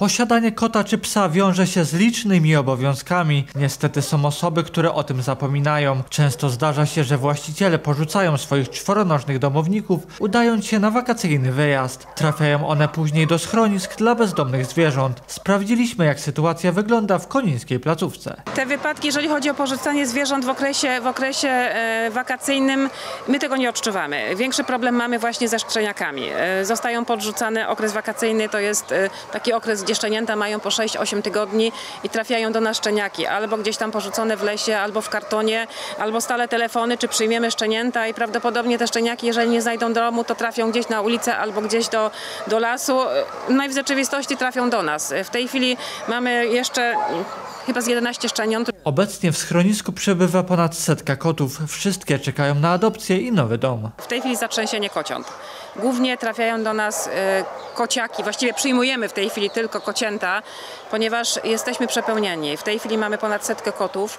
Posiadanie kota czy psa wiąże się z licznymi obowiązkami. Niestety są osoby, które o tym zapominają. Często zdarza się, że właściciele porzucają swoich czworonożnych domowników, udając się na wakacyjny wyjazd. Trafiają one później do schronisk dla bezdomnych zwierząt. Sprawdziliśmy, jak sytuacja wygląda w konińskiej placówce. Te wypadki, jeżeli chodzi o porzucanie zwierząt w okresie wakacyjnym, my tego nie odczuwamy. Większy problem mamy właśnie ze szczeniakami. Zostają podrzucane, okres wakacyjny to jest taki okres, gdzie szczenięta mają po 6-8 tygodni i trafiają do nas szczeniaki. Albo gdzieś tam porzucone w lesie, albo w kartonie, albo stale telefony, czy przyjmiemy szczenięta i prawdopodobnie te szczeniaki, jeżeli nie znajdą domu, to trafią gdzieś na ulicę albo gdzieś do lasu. No i w rzeczywistości trafią do nas. W tej chwili mamy jeszcze chyba z 11 szczeniąt. Obecnie w schronisku przebywa ponad 100 kotów. Wszystkie czekają na adopcję i nowy dom. W tej chwili zatrzęsienie kociąt. Głównie trafiają do nas kociaki, właściwie przyjmujemy w tej chwili tylko kocięta, ponieważ jesteśmy przepełnieni. W tej chwili mamy ponad 100 kotów.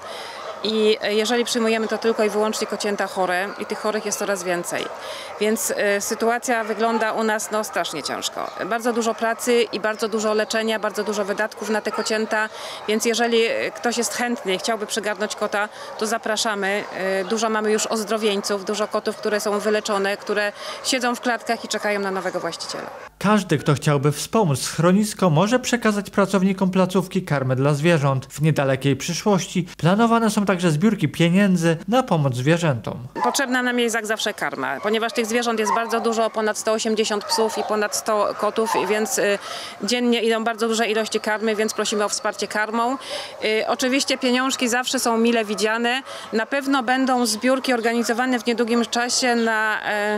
I jeżeli przyjmujemy to tylko i wyłącznie kocięta chore i tych chorych jest coraz więcej. Więc sytuacja wygląda u nas strasznie ciężko. Bardzo dużo pracy i bardzo dużo leczenia, bardzo dużo wydatków na te kocięta, więc jeżeli ktoś jest chętny i chciałby przygarnąć kota, to zapraszamy. Dużo mamy już ozdrowieńców, dużo kotów, które są wyleczone, które siedzą w klatkach i czekają na nowego właściciela. Każdy, kto chciałby wspomóc schronisko, może przekazać pracownikom placówki karmę dla zwierząt. W niedalekiej przyszłości planowane są także zbiórki pieniędzy na pomoc zwierzętom. Potrzebna nam jest jak zawsze karma, ponieważ tych zwierząt jest bardzo dużo, ponad 180 psów i ponad 100 kotów, więc dziennie idą bardzo duże ilości karmy, więc prosimy o wsparcie karmą. Oczywiście pieniążki zawsze są mile widziane. Na pewno będą zbiórki organizowane w niedługim czasie na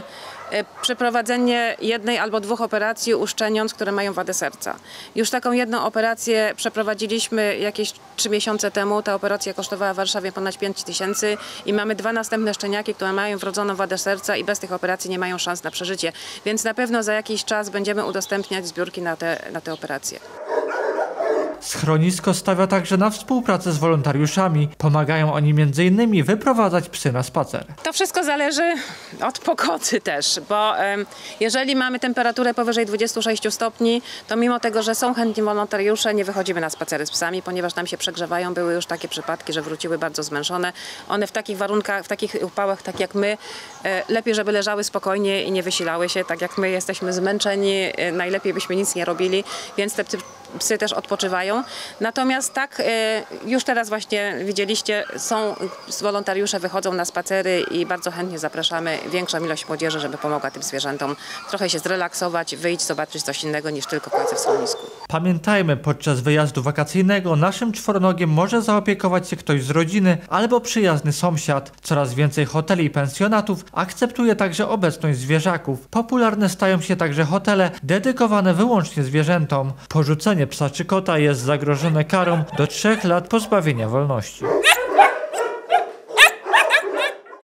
przeprowadzenie 1 albo 2 operacji u szczeniąt, które mają wadę serca. Już taką jedną operację przeprowadziliśmy jakieś 3 miesiące temu. Ta operacja kosztowała w Warszawie ponad 5 000 i mamy 2 następne szczeniaki, które mają wrodzoną wadę serca i bez tych operacji nie mają szans na przeżycie. Więc na pewno za jakiś czas będziemy udostępniać zbiórki na te operacje. Schronisko stawia także na współpracę z wolontariuszami. Pomagają oni m.in. wyprowadzać psy na spacer. To wszystko zależy od pogody też, bo jeżeli mamy temperaturę powyżej 26 stopni, to mimo tego, że są chętni wolontariusze, nie wychodzimy na spacery z psami, ponieważ nam się przegrzewają. Były już takie przypadki, że wróciły bardzo zmęczone. One w takich warunkach, w takich upałach, tak jak my, lepiej, żeby leżały spokojnie i nie wysilały się, tak jak my jesteśmy zmęczeni, najlepiej byśmy nic nie robili, więc te psy też odpoczywają. Natomiast tak, już teraz właśnie widzieliście, wolontariusze wychodzą na spacery i bardzo chętnie zapraszamy większą ilość młodzieży, żeby pomogła tym zwierzętom trochę się zrelaksować, wyjść, zobaczyć coś innego niż tylko pracę w schronisku. Pamiętajmy, podczas wyjazdu wakacyjnego naszym czworonogiem może zaopiekować się ktoś z rodziny albo przyjazny sąsiad. Coraz więcej hoteli i pensjonatów akceptuje także obecność zwierzaków. Popularne stają się także hotele dedykowane wyłącznie zwierzętom. Porzucenie psa czy kota jest zagrożone karą do 3 lat pozbawienia wolności.